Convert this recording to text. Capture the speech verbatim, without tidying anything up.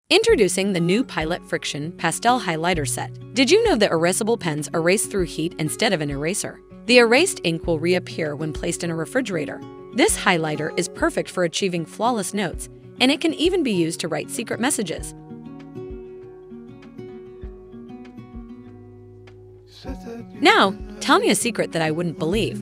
Introducing the new Pilot Friction Pastel Highlighter Set. Did you know that erasable pens erase through heat instead of an eraser? The erased ink will reappear when placed in a refrigerator. This highlighter is perfect for achieving flawless notes, and it can even be used to write secret messages. Now, tell me a secret that I wouldn't believe.